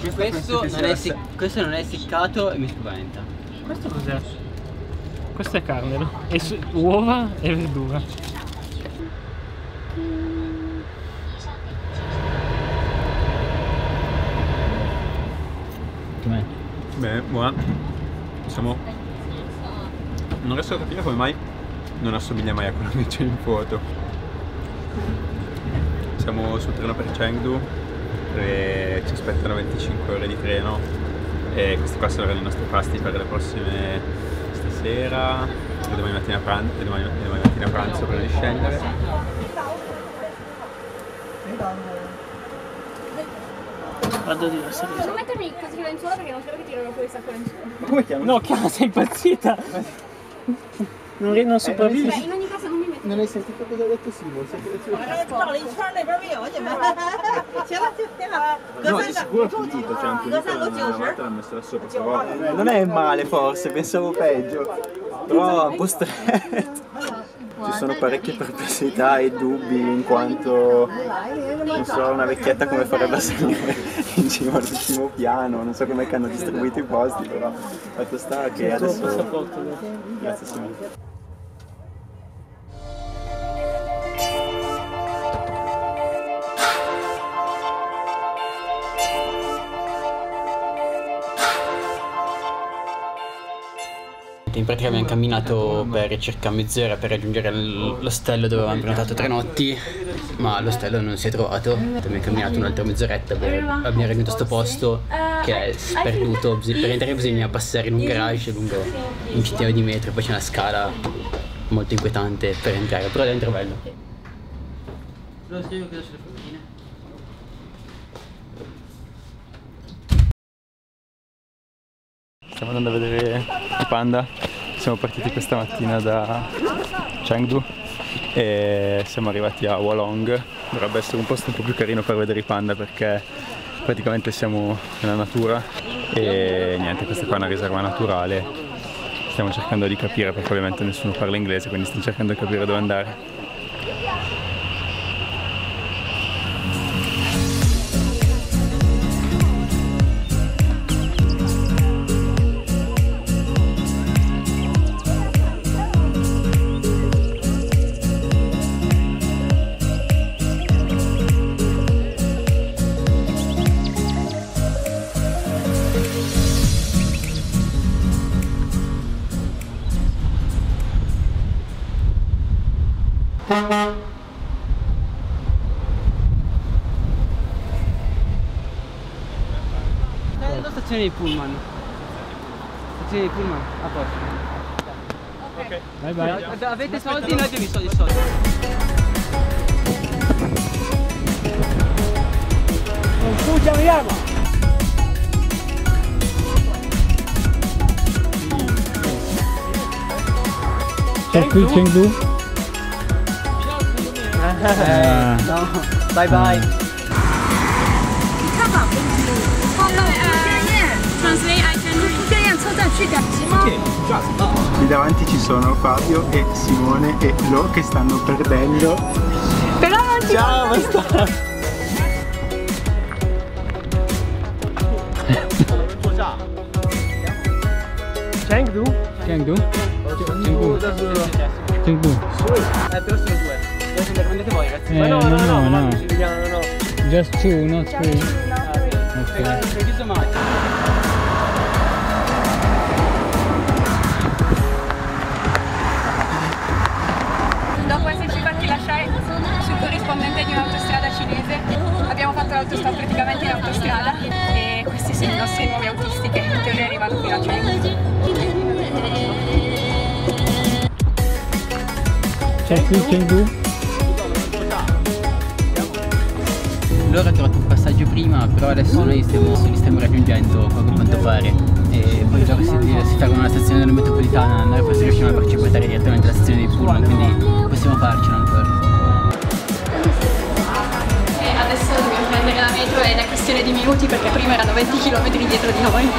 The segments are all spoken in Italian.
questo non è essiccato e mi spaventa. Questo cos'è? Questo è carne, no? E uova e verdura. Com'è? Beh, buona. Non riesco a capire come mai non assomiglia mai a quello che c'è in foto. Siamo sul treno per Chengdu e ci aspettano 25 ore di treno e questi qua saranno i nostri pasti per le prossime stasera e domani mattina a pranzo prima di scendere. Vado di là, Non mettermi così in lenzuola perché non credo che tirano fuori sacco lenzuola. Ma come chiami? No, chiama, sei impazzita! Non sopravvivi. Beh, in ogni caso non mi metto. Non hai sentito cosa ha detto Simo? No, di sicuro ho sentito, c'è anche lì una volta l'hanno messo là sopra stavolta. Non è male forse, pensavo peggio. Però un po' stretto. Ci sono parecchie perplessità e dubbi in quanto non so una vecchietta come farebbe a salire in cima al primo piano, non so com'è che hanno distribuito i posti, però fatto sta che adesso. Grazie Simone. In pratica abbiamo camminato per circa mezz'ora per raggiungere l'ostello dove avevamo prenotato 3 notti, ma l'ostello non si è trovato. Abbiamo camminato un'altra mezz'oretta per abbiamo raggiunto questo posto che è sperduto. Per entrare bisogna passare in un garage lungo un centinaio di metri, poi c'è una scala molto inquietante per entrare, però dentro è bello. Lo spiego cosa sulle fruttine. Stiamo andando a vedere i panda, siamo partiti questa mattina da Chengdu e siamo arrivati a Wolong. Dovrebbe essere un posto un po' più carino per vedere i panda perché praticamente siamo nella natura e niente, questa qua è una riserva naturale. Stiamo cercando di capire perché ovviamente nessuno parla inglese, quindi stiamo cercando di capire dove andare. La stazione di Pullman. Stazione di Pullman, a posto. Ok. Bye bye. Avete soldi? Noi abbiamo i soldi. C'è qui Chengdu? No, bye bye. Qui davanti ci sono Fabio e Simone e Lo che stanno perdendo. Però non ti Ciao, basta! Chengdu? Chengdu? Chengdu. Però sono due. Dove prendete voi, ragazzi? No. Just two, not three. Ok. Thank you so much. Dopo esserci fatti lasciare sul corrispondente di un'autostrada cinese, abbiamo fatto l'autostop praticamente in autostrada e questi sono i nostri nuovi autisti che in teoria arrivano fino a Chengdu. C'è qui Chengdu? Loro hanno trovato un passaggio prima, però adesso noi li stiamo raggiungendo poco quanto pare. E poi loro si fermano alla stazione della metropolitana, noi forse riusciamo a farci portare direttamente alla stazione di Pullman, quindi possiamo farcela ancora. E adesso dobbiamo prendere la metro ed è questione di minuti perché prima erano 20 km dietro di noi.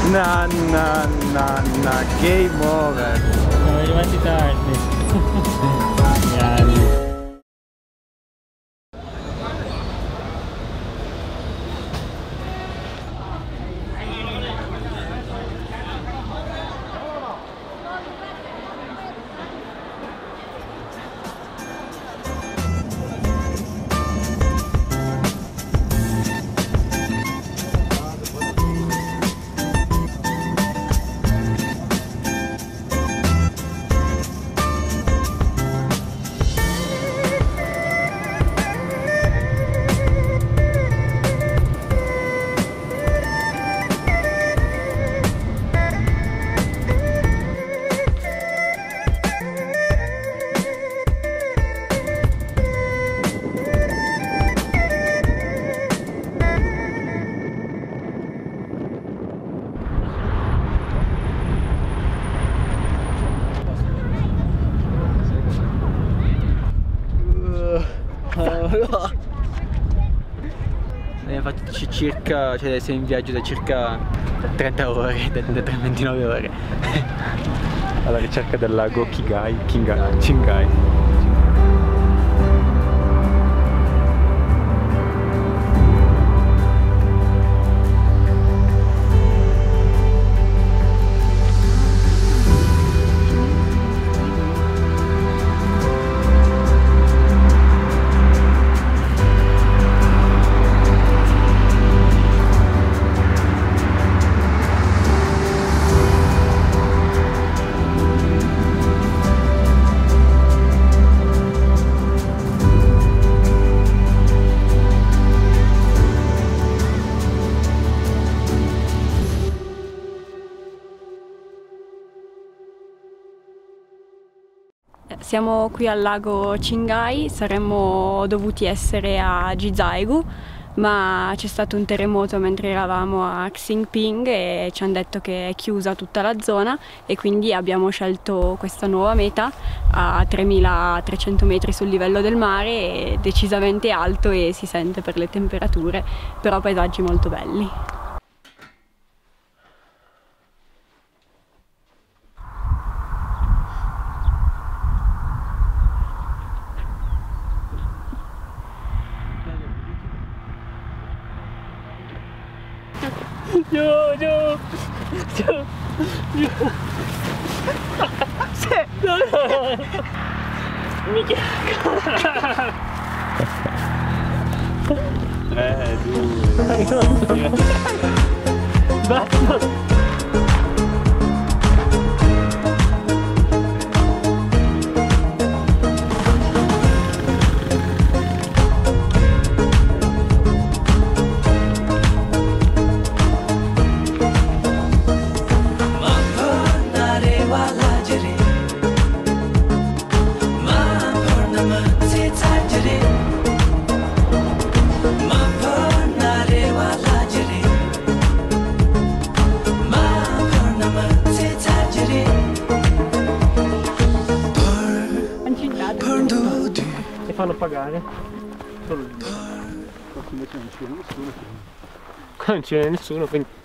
Game over. Siamo arrivati tardi. Grandi. Abbiamo fatto circa, cioè siamo in viaggio da circa 30 ore, da 29 ore. Alla ricerca del lago Qinghai. Siamo qui al lago Qinghai, saremmo dovuti essere a Jiuzhaigou, ma c'è stato un terremoto mentre eravamo a Xingping e ci hanno detto che è chiusa tutta la zona e quindi abbiamo scelto questa nuova meta a 3300 metri sul livello del mare, è decisamente alto e si sente per le temperature, però paesaggi molto belli. Giù. Sì. Minchia. 3, 2. Basta. E fanno pagare. Qua invece non c'è nessuno. Qua non c'è nessuno, quindi